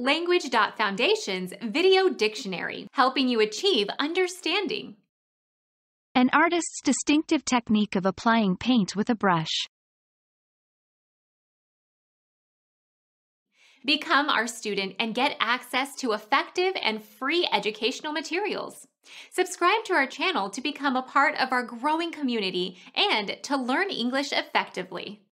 Language.Foundation's Video Dictionary, helping you achieve understanding. An artist's distinctive technique of applying paint with a brush. Become our student and get access to effective and free educational materials. Subscribe to our channel to become a part of our growing community and to learn English effectively.